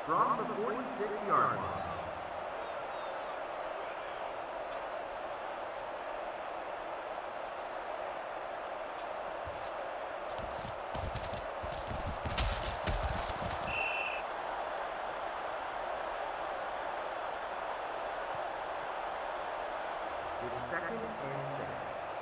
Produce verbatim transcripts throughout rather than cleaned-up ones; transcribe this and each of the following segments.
from the forty-six yard line. It's second and six.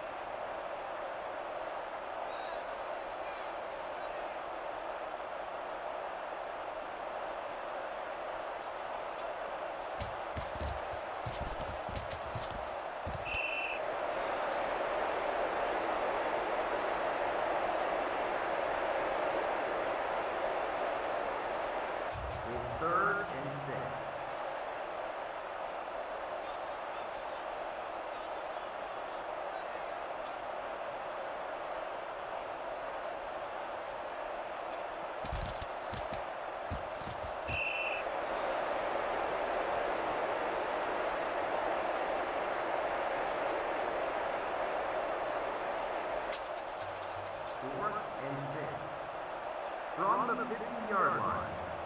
It's third and six. Fourth and six. From the fifty yard line.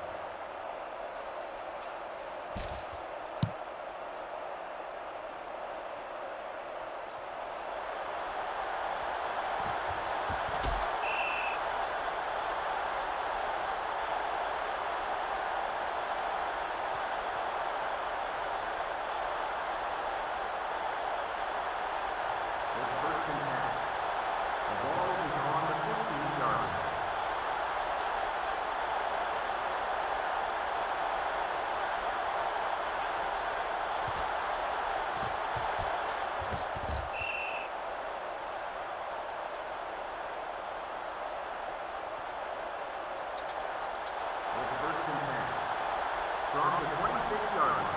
From the twenty-six yard line.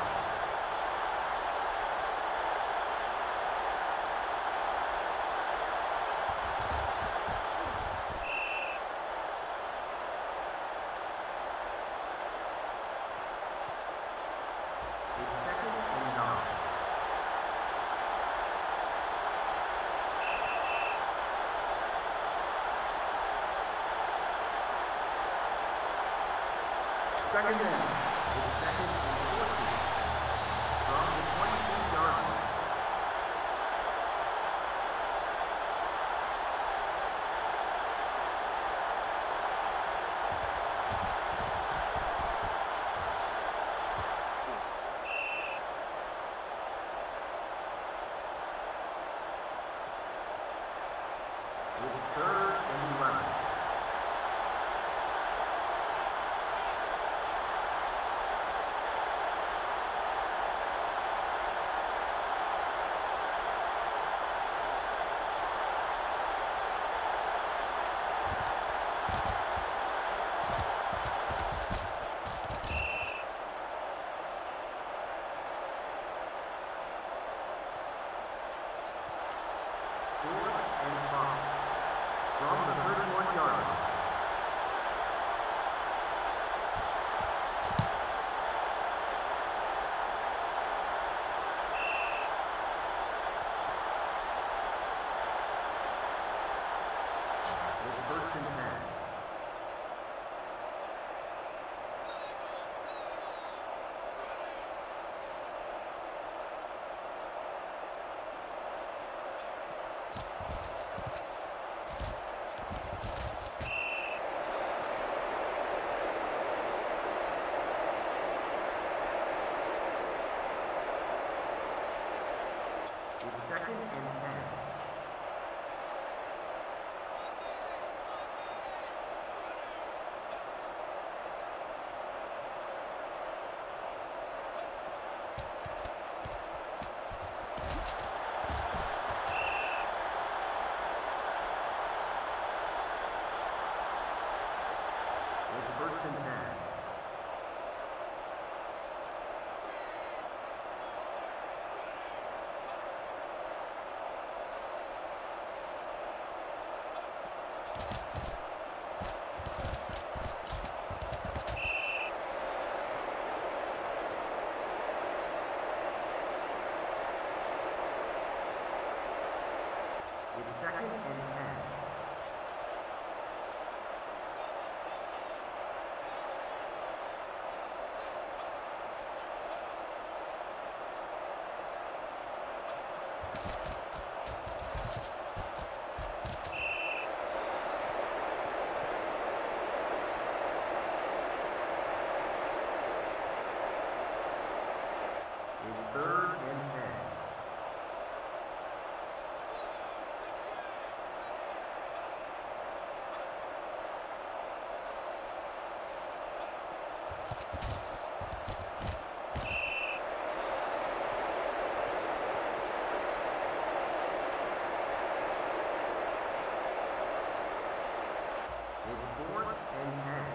It's second and nine. Second down. It's second and fourteen from the twenty-two yard line. It's third and eleven. Fourth and five from the thirty-one yard line. It's first and ten. It's second and ten. It's first and ten. It's second and ten. third and ten. It's fourth and ten.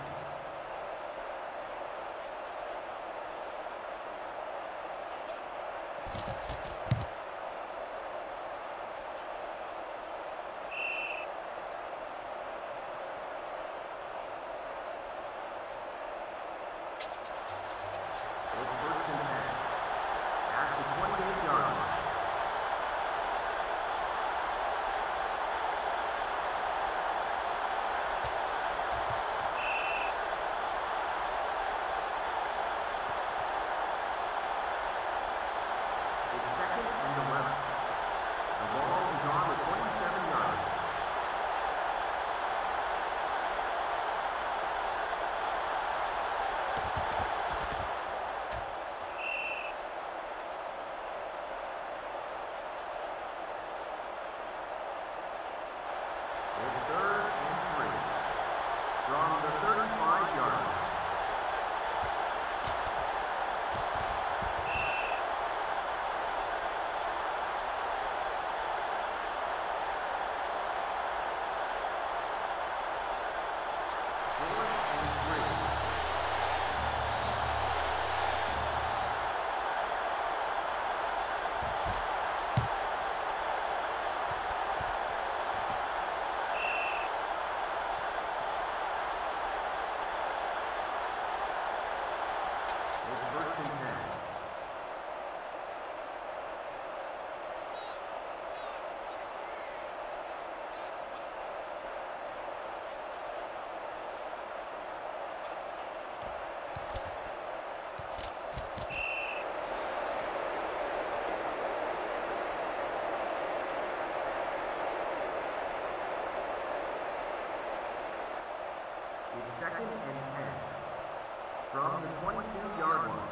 Second and ten from the twenty-two yard line.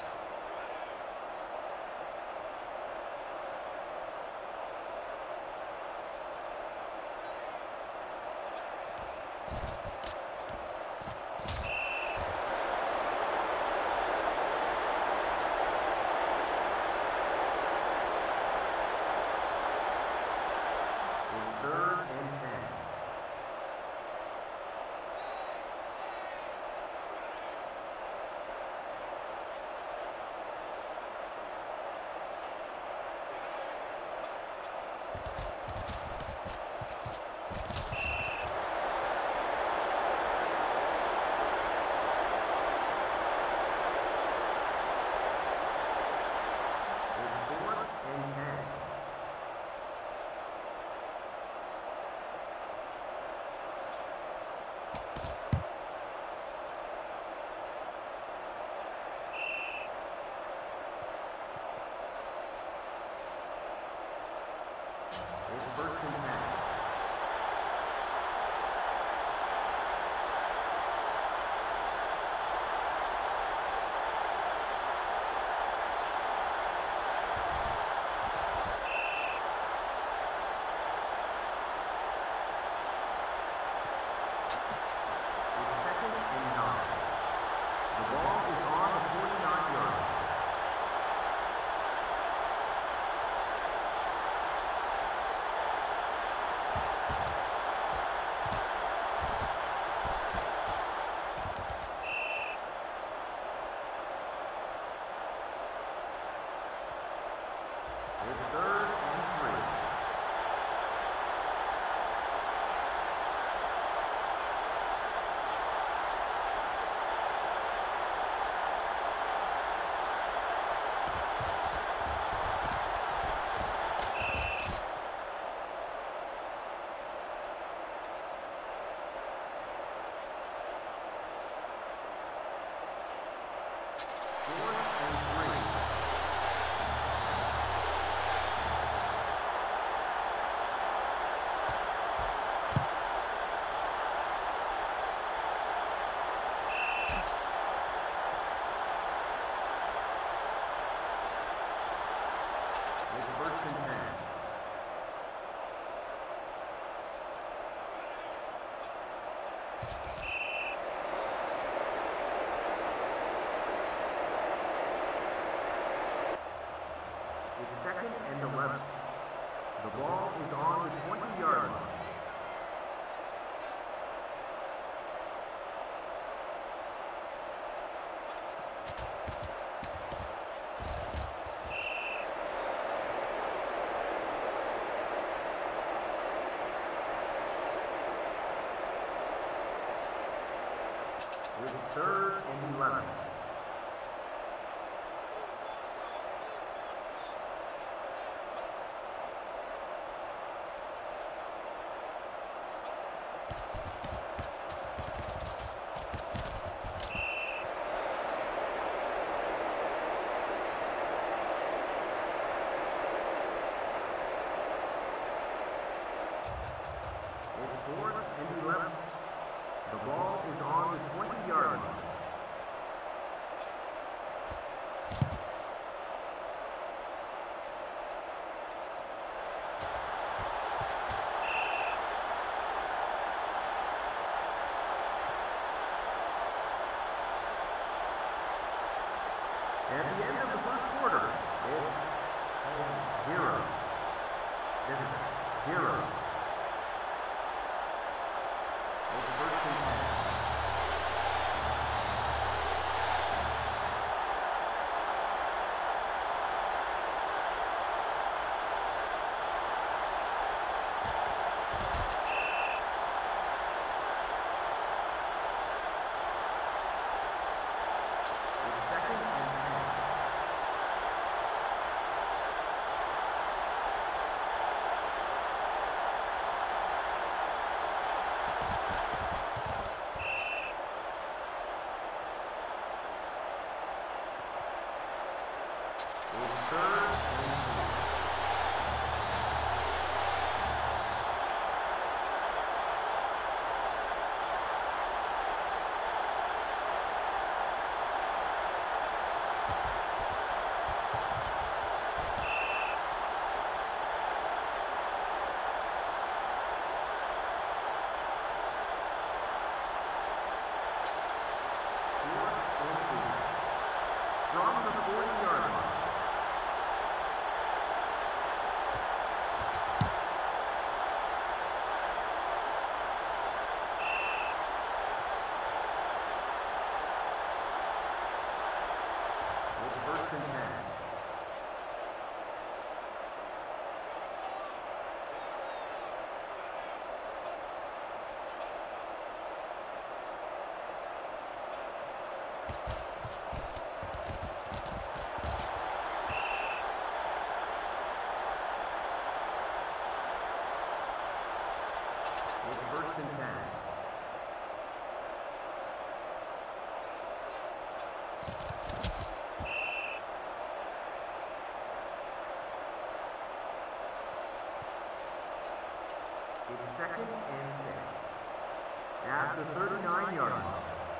Third and ten. It's first and ten. It's second and eleven. The ball is on the twenty-yard line. It's third and eleven. It's fourth and eleven. The ball is on the twenty-yard line. At the end of the first quarter, it's zero. This is zero. It's first and ten. It's second and ten. It's third and three. Fourth and eight. From the forty-yard line. It's first and ten. It's first and ten. It's second and six. At the thirty-nine-yard line.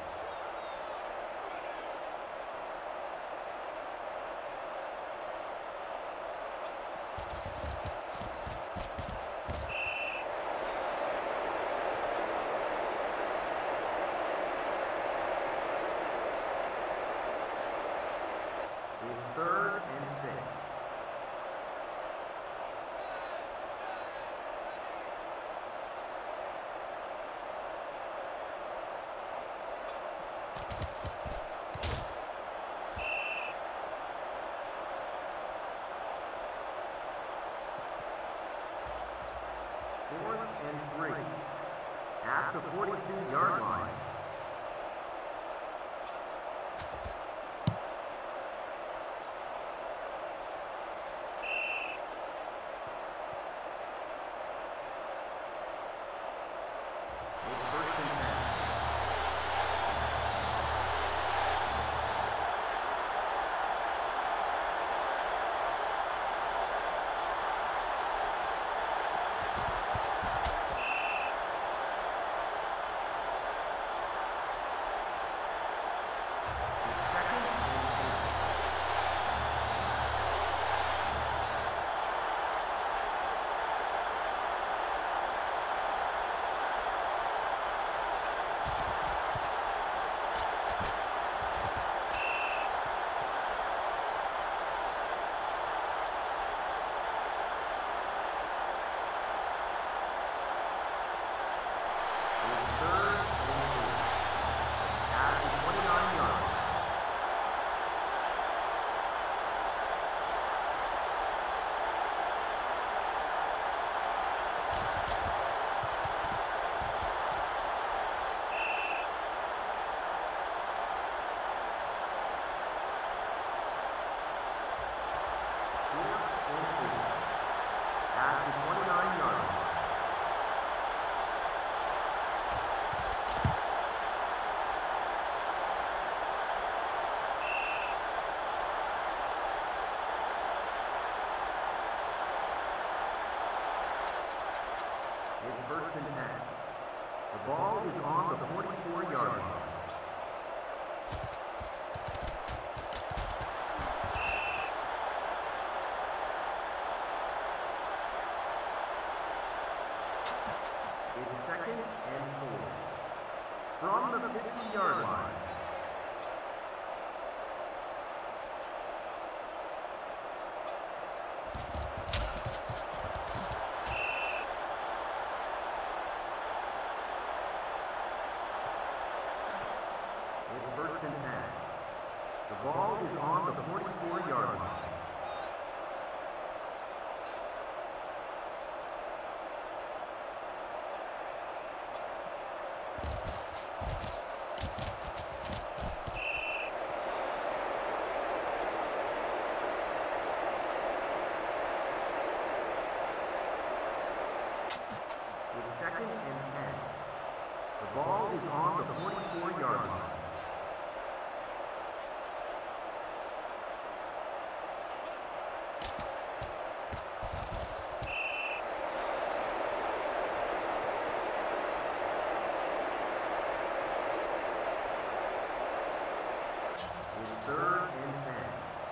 It's third and six. Fourth and three. At the forty-two-yard line. It's first and ten. ball is on the forty-four yard line. It's second and four. From the fifty yard line. It's first and ten. The ball is on the forty-four yard line. Second and ten. The ball is on the forty-four yard line. It's third and ten.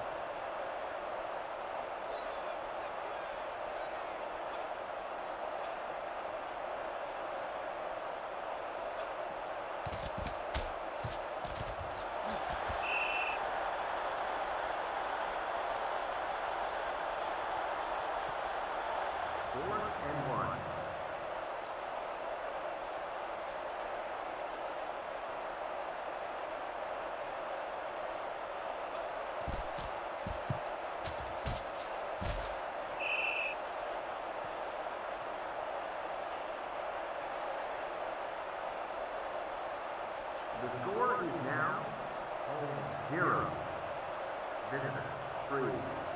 Fourth and one. The score is now zero. Visitor three.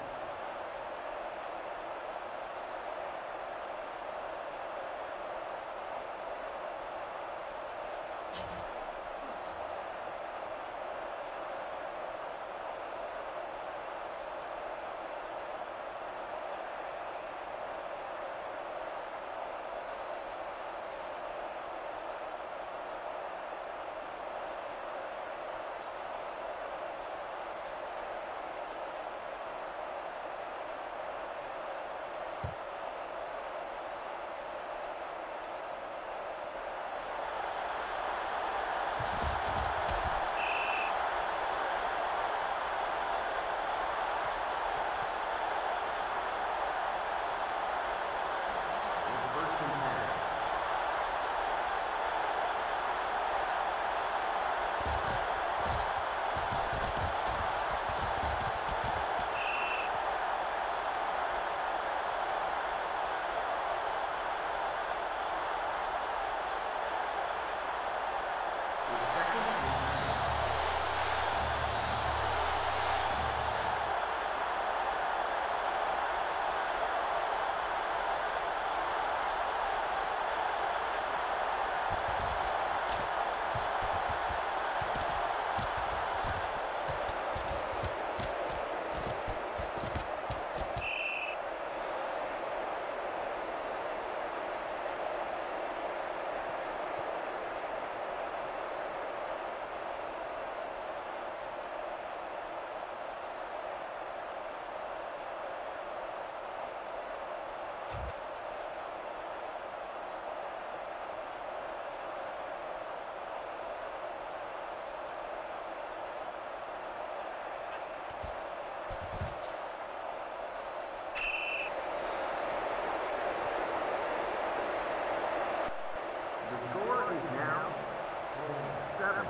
seven.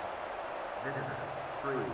Visitor, three.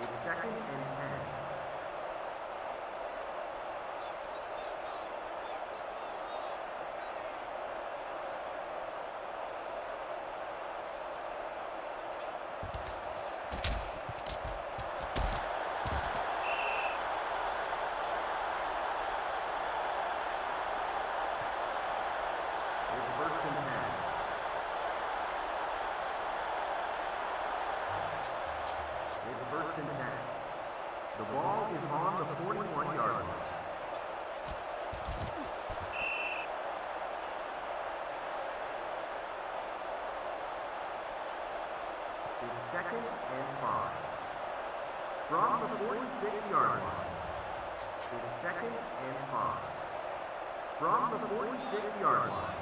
It's second and ten. First and ten. The ball is on the forty-one yard line. It's second and five. From the forty-six yard line. It's second and five. From the forty-six yard line.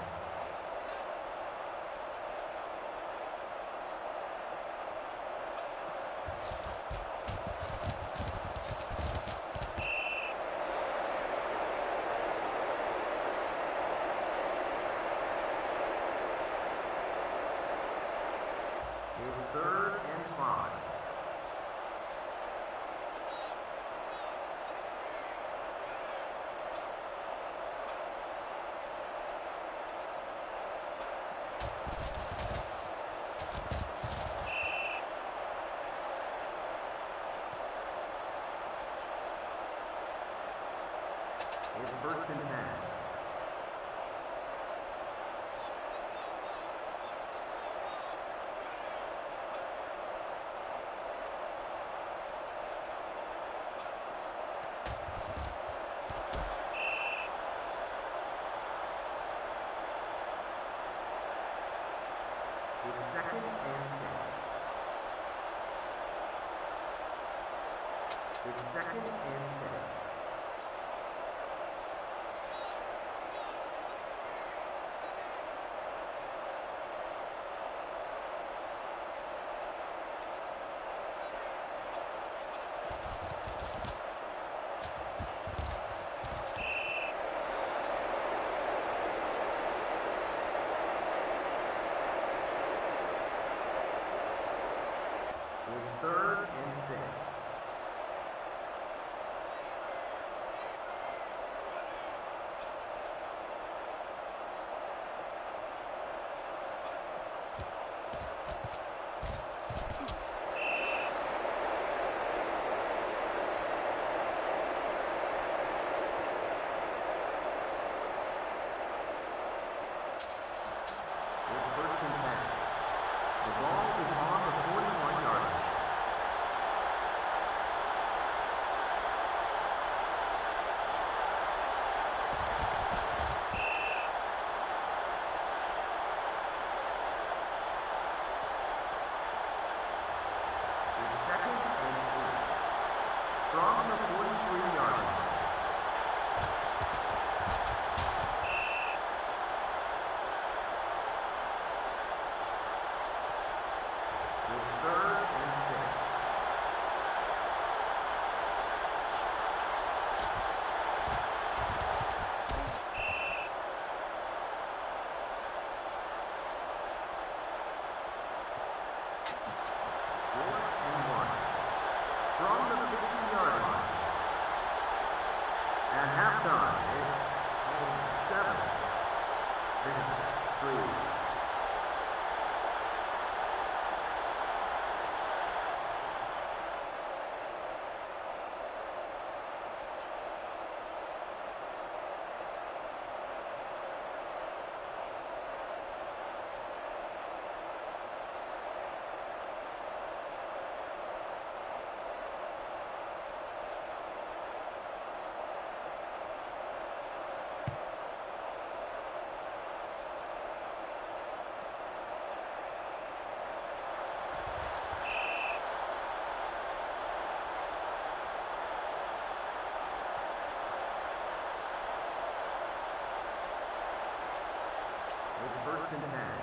Third and five. It's first and ten. Second and six. It's second and six. Third and six. It's first and ten. The ball is on the forty-one yard line. From the forty-three yard line. It's third and six. Fourth and one. From the fifty yard line. At halftime, it's seven. Memphis three. It's first and ten.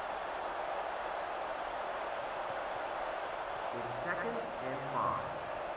It's second and five.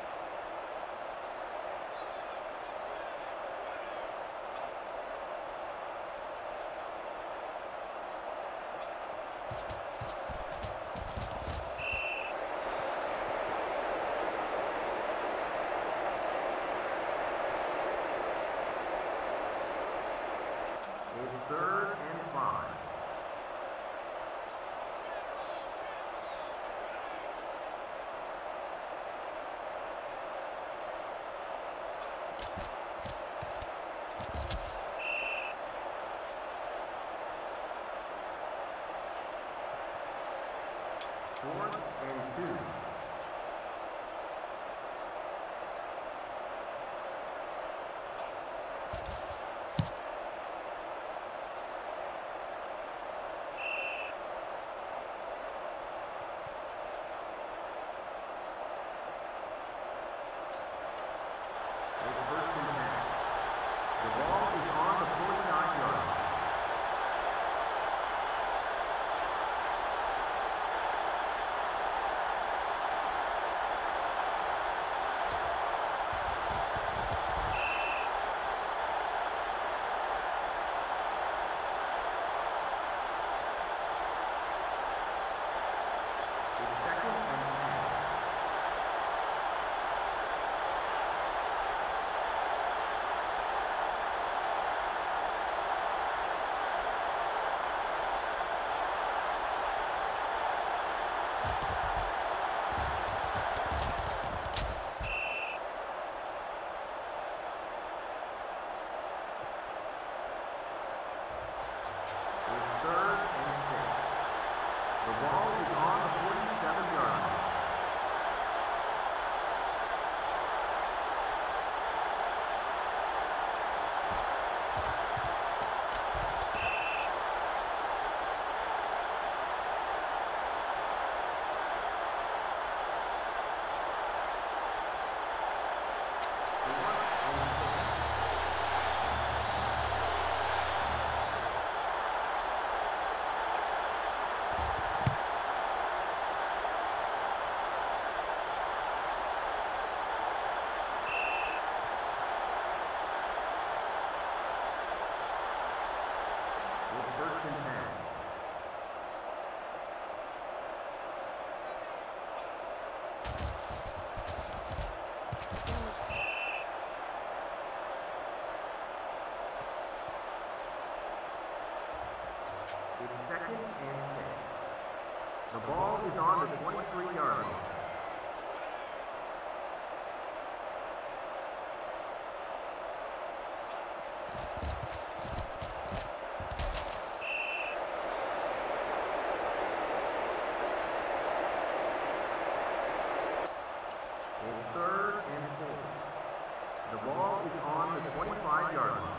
It's third and four. The ball is on the twenty-five yard line.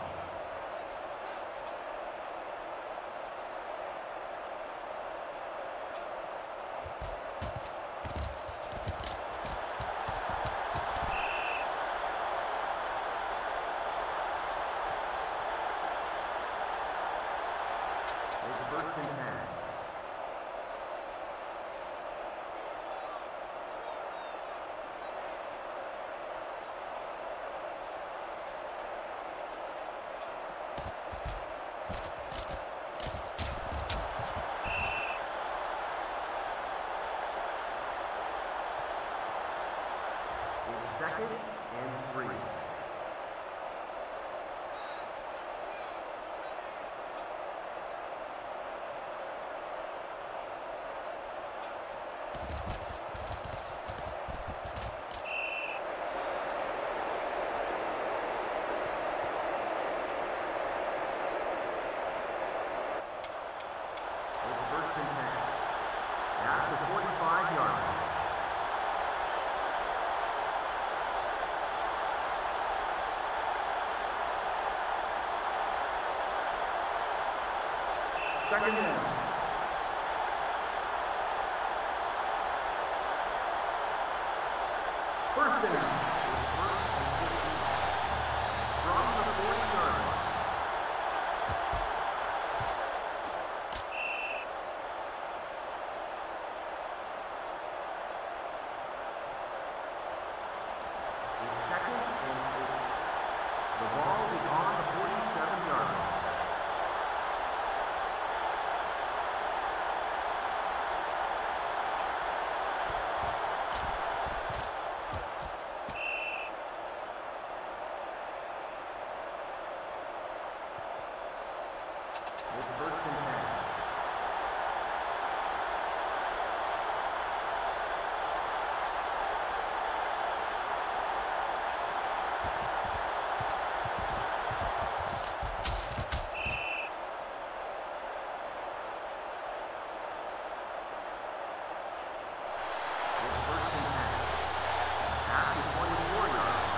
It's first and ten. Second and three. It's first and ten. At the forty-five yard line. Second down. First down. From the forty yard line. It's second and eight. The ball is on the forty-seven yard line. It's first and ten. It's first and ten. At the twenty-four yard line.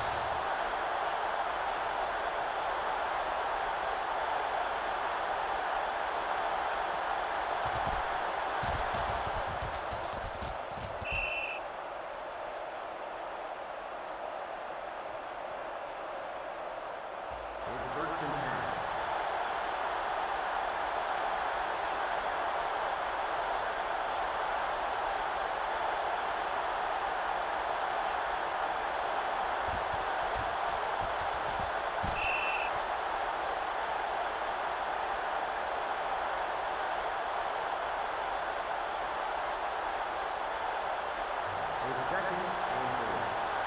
It's first and ten. It's second and four.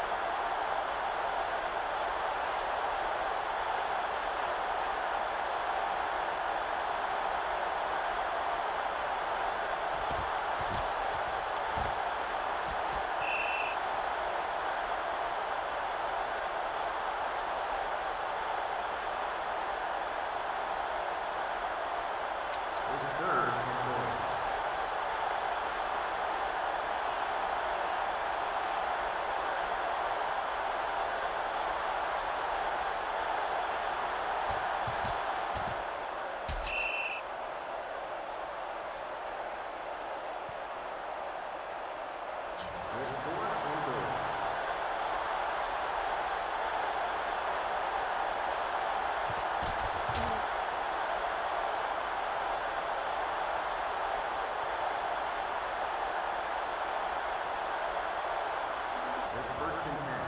It's third and goal. It's fourth and goal. It's first and ten.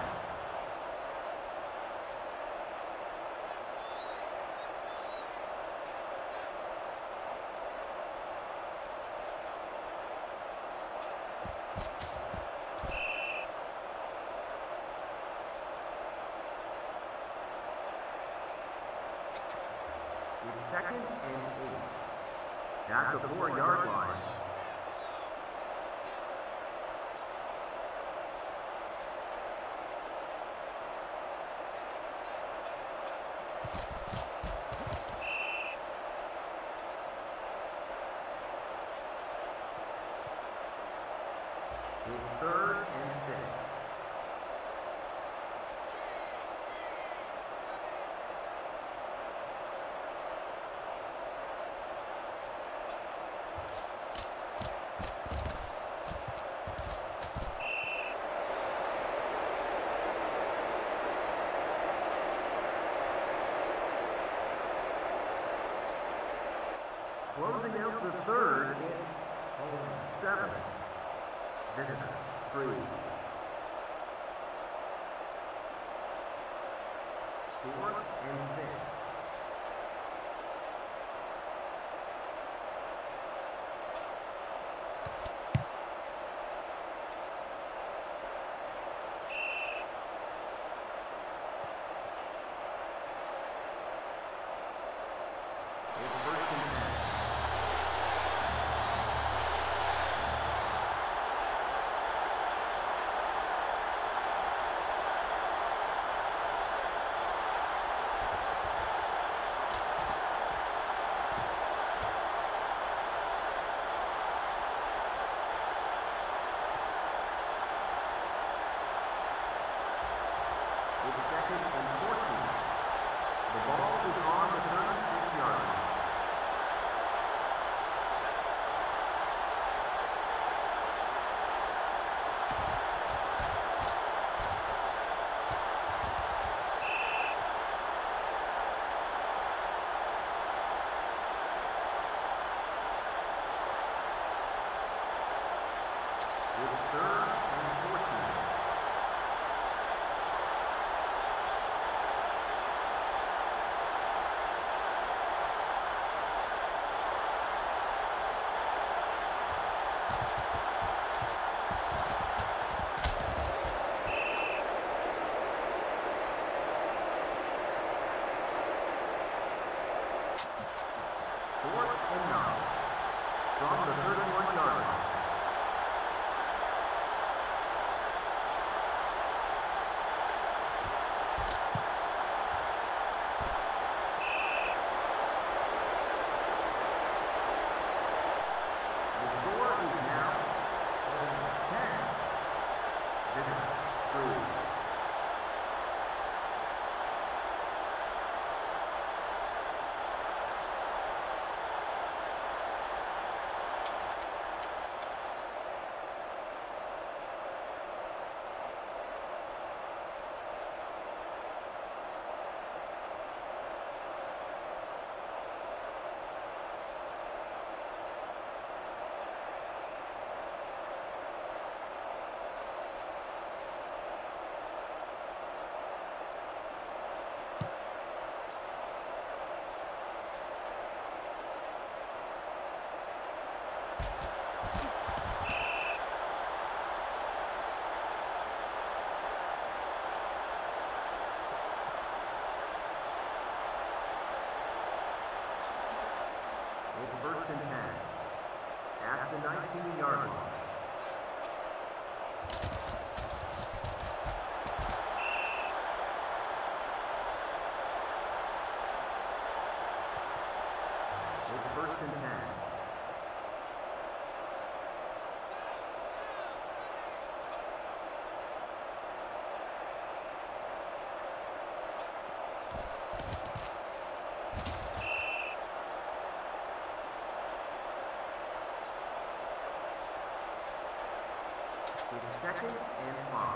It's second and eight. At the four yard line. It's third and six. the third, it's home seven. Visitor three. Fourth and six. First and ten. At the nineteen-yard line. It's first and ten. It's second and five.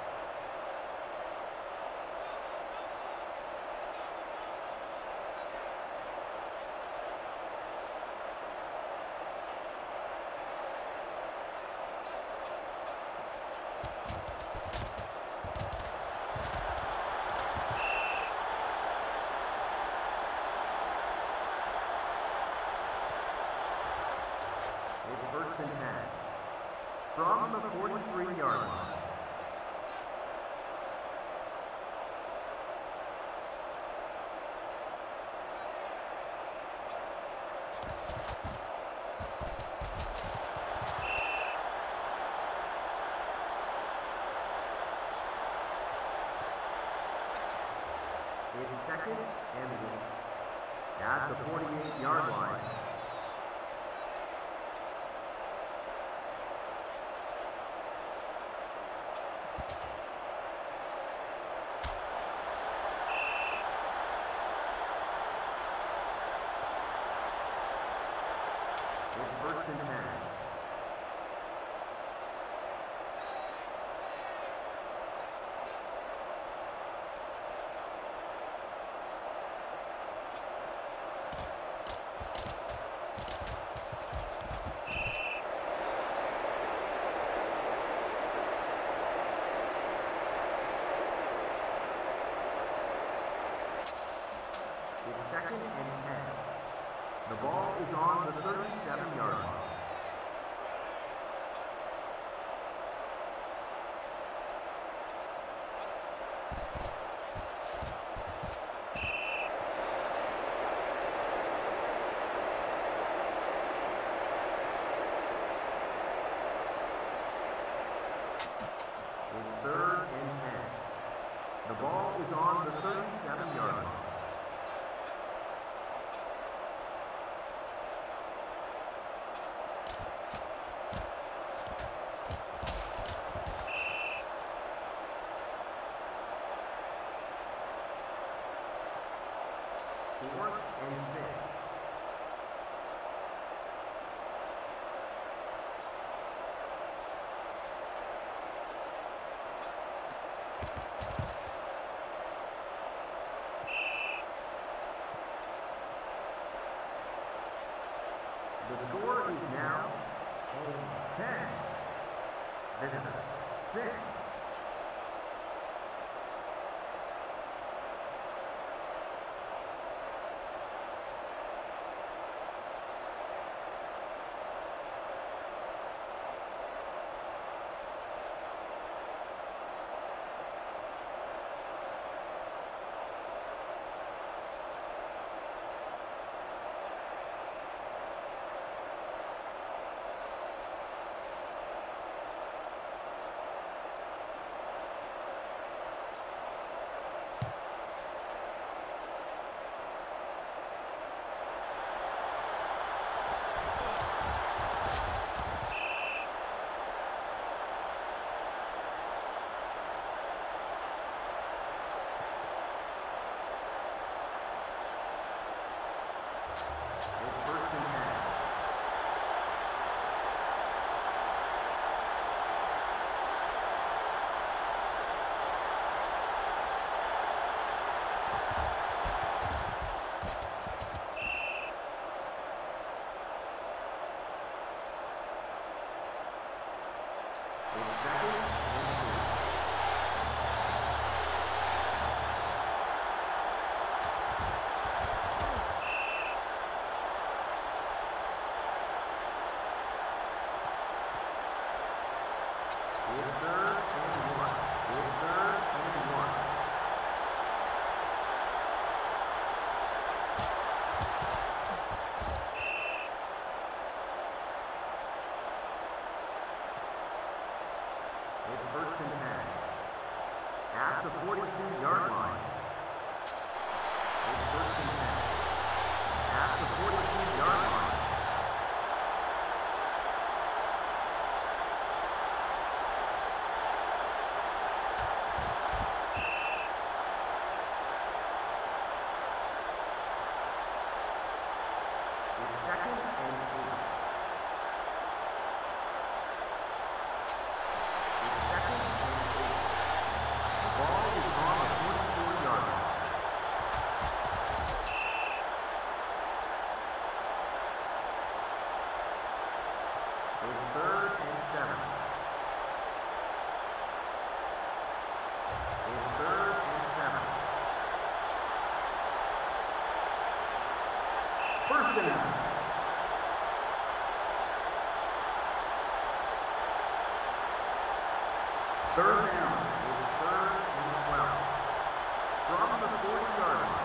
It's first and ten. From the forty-three-yard line. It's second and eight. At the forty-eight-yard line. First and ten. second and ten. The ball is on the thirty-seven yard line. It's third and ten. The ball is on the thirty-seven yard line. Fourth and six. The score is now ten. Visitors, six. At the forty-two yard line. It's first and ten. At the forty-two yard line. It's second and eight. It's second and eight. The ball is on the forty-four yard line. It's third and seven. It's third and seven. First down. Third down. It's third and twelve. From the forty yard line.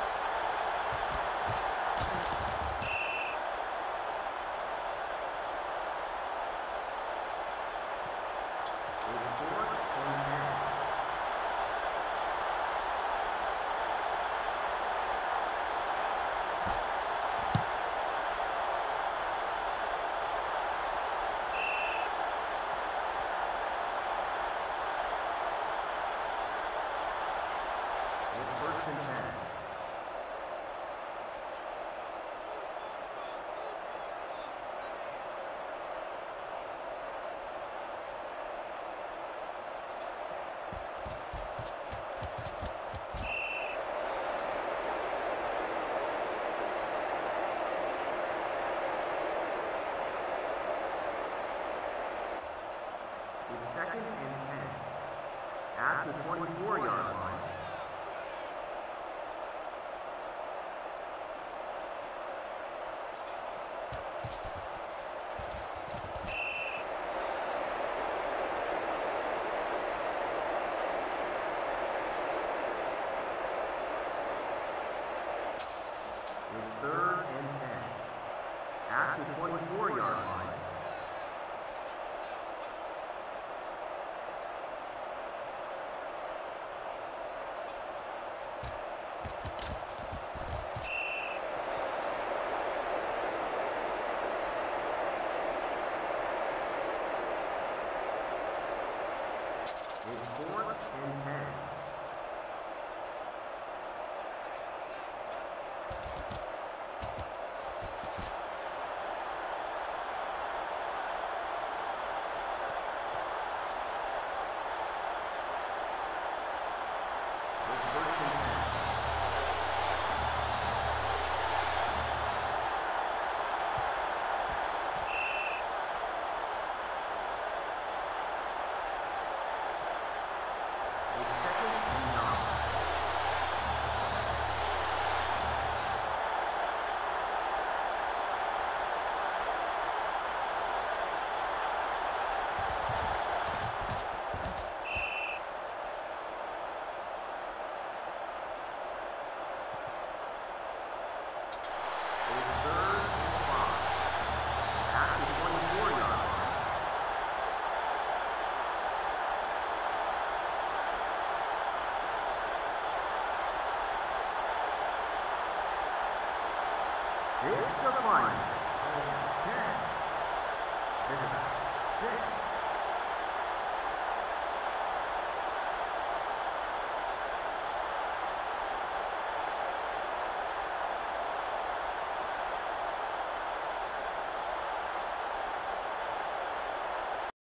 It's fourth and ten. It's first and ten. It's second and ten. At the twenty-four yard line. It's fourth and ten. It's the final. ten. This is six.